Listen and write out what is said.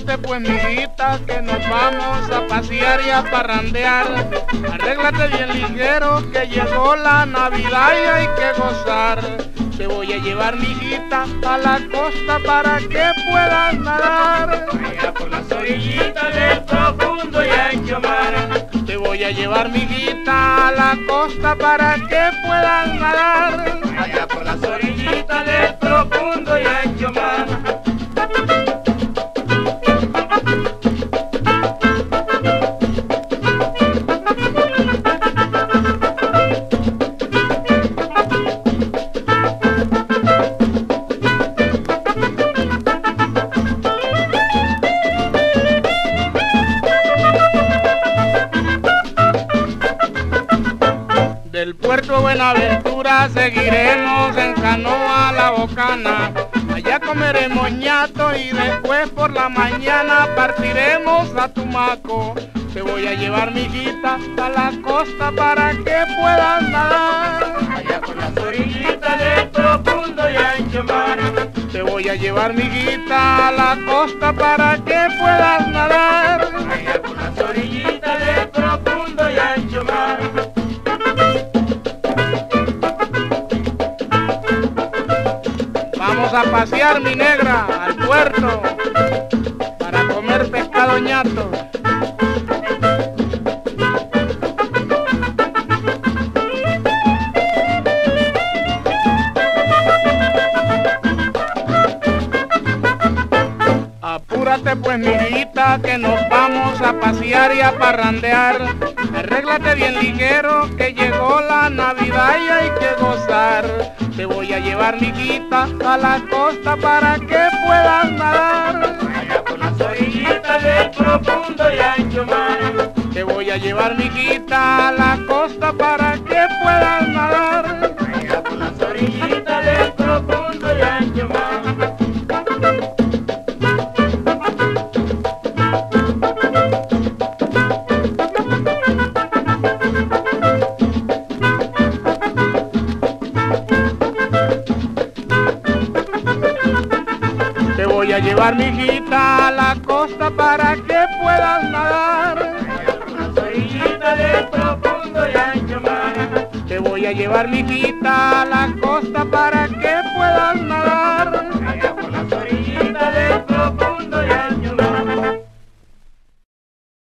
Apúrate pues, mijita, que nos vamos a pasear y a parrandear. Arréglate bien ligero, que llegó la Navidad y hay que gozar. Te voy a llevar, mijita, a la costa para que puedas nadar. Allá por las orillitas del profundo y ancho mar. Te voy a llevar, mijita, a la costa para que puedas nadar. Allá por las orillitas del profundo y ancho mar. Del puerto Buenaventura seguiremos en canoa a La Bocana. Allá comeremos ñato y después por la mañana partiremos a Tumaco. Te voy a llevar, mijita, a la costa para que puedas nadar. Allá por las orillitas del profundo y ancho mar. Te voy a llevar, mijita, a la costa para que puedas nadar. Allá por las orillitas del profundo y ancho mar. Vamos a pasear, mi negra, al puerto para comer pescado ñato. Apúrate pues, mijita, que nos vamos a pasear y a parrandear. Arréglate bien ligero, que llegó la Navidad y hay que gozar. Te voy a llevar, mijita, a la costa para que puedas nadar. Allá por las orillitas del profundo y ancho mar. Te voy a llevar, mijita, a la costa para que puedas nadar. Allá por las orillitas del profundo y ancho mar. Te voy a llevar, mijita, a la costa para que puedas nadar. Allá por las orillitas del profundo y ancho mar. Te voy a llevar, mijita, a la costa para que puedas nadar.